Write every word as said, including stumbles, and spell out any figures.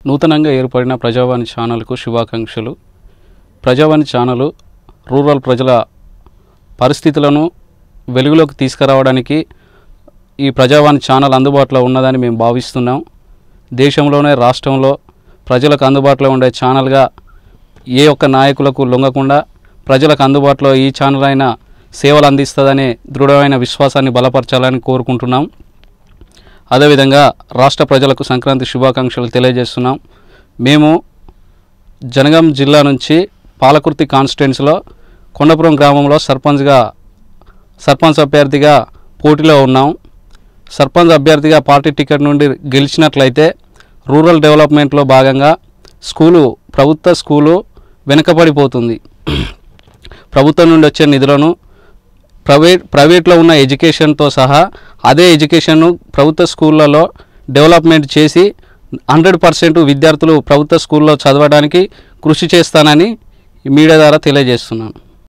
నూతనంగా ఏర్పడిన ప్రజావాణి ఛానల్కు శుభాకాంక్షలు. ప్రజావాణి ఛానల్ రూరల్ ప్రజల పరిస్థితులను వెలుగులోకి తీసుకురావడానికి ఈ ప్రజావాణి ఛానల్ అందుబాటులో ఉన్నదని మేము భావిస్తున్నాం. దేశంలోనే రాష్ట్రంలో ప్రజలకు అందుబాటులో ఉండే ఛానల్గా ఏ ఒక్క నాయకులకు లొంగకుండా ప్రజలకు అందుబాటులో ఈ ఛానల్ అయినా సేవలు అందిస్తుందనే దృఢమైన విశ్వాసాన్ని బలపరచాలని కోరుకుంటున్నాం. అదేవిధంగా రాష్ట్ర ప్రజలకు సంక్రాంతి శుభాకాంక్షలు తెలియజేస్తున్నాం. మేము జనగాం జిల్లా నుంచి పాలకుర్తి కాన్స్టిట్యున్సీలో కొండపురం గ్రామంలో సర్పంచ్గా సర్పంచ్ అభ్యర్థిగా పోటీలో ఉన్నాం. సర్పంచ్ అభ్యర్థిగా పార్టీ టికెట్ నుండి గెలిచినట్లయితే రూరల్ డెవలప్మెంట్లో భాగంగా స్కూలు ప్రభుత్వ స్కూలు వెనుకబడిపోతుంది. ప్రభుత్వం నుండి వచ్చే నిధులను ప్రైవేట్ ప్రైవేట్లో ఉన్న ఎడ్యుకేషన్తో సహా అదే ఎడ్యుకేషన్ను ప్రభుత్వ స్కూళ్ళలో డెవలప్మెంట్ చేసి హండ్రెడ్ పర్సెంట్ విద్యార్థులు ప్రభుత్వ స్కూల్లో చదవడానికి కృషి చేస్తానని మీడియా ద్వారా తెలియజేస్తున్నాను.